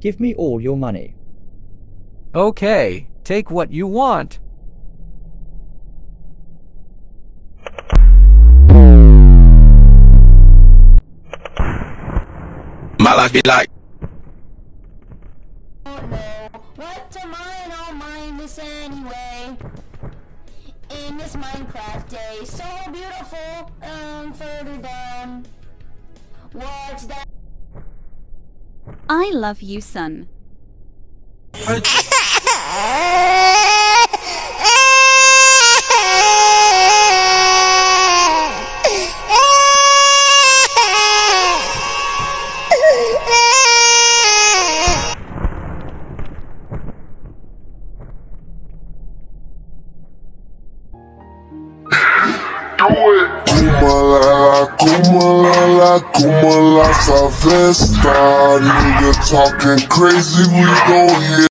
Give me all your money. Okay, take what you want. My life be like. What to mine, I'll mine this anyway. In this Minecraft day, so beautiful. Further down. Watch that. I love you, son. Como la favesta, nigga talking crazy, we gon' hit.